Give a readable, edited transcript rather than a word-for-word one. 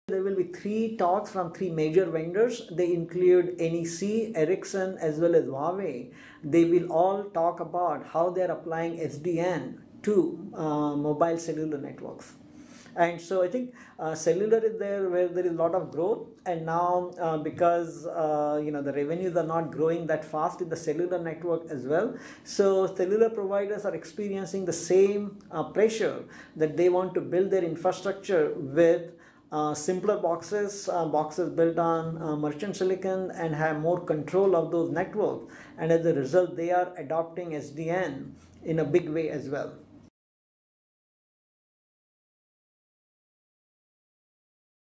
There will be 3 talks from 3 major vendors. They include NEC, Ericsson, as well as Huawei. They will all talk about how they are applying SDN to mobile cellular networks. And so I think cellular is there where there is a lot of growth, and now because the revenues are not growing that fast in the cellular network as well, so cellular providers are experiencing the same pressure that they want to build their infrastructure with simpler boxes built on merchant silicon, and have more control of those networks. And as a result, they are adopting SDN in a big way as well.